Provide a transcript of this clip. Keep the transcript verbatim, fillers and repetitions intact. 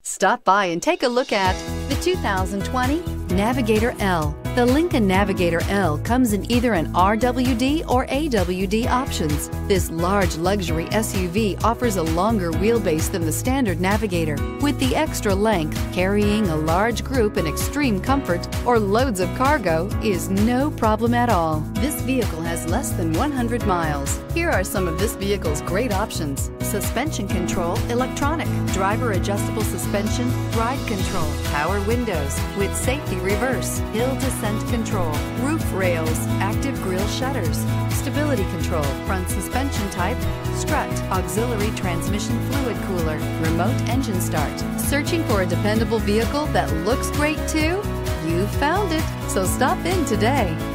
Stop by and take a look at the two thousand twenty Navigator L. The Lincoln Navigator L comes in either an R W D or A W D options. This large luxury S U V offers a longer wheelbase than the standard Navigator. With the extra length, carrying a large group in extreme comfort or loads of cargo is no problem at all. This vehicle has less than one hundred miles. Here are some of this vehicle's great options: suspension control, electronic, driver adjustable suspension, ride control, power windows with safety reverse, hill descent control, roof rails, active grille shutters, stability control, front suspension type, strut, auxiliary transmission fluid cooler, remote engine start. Searching for a dependable vehicle that looks great too? You found it, so stop in today.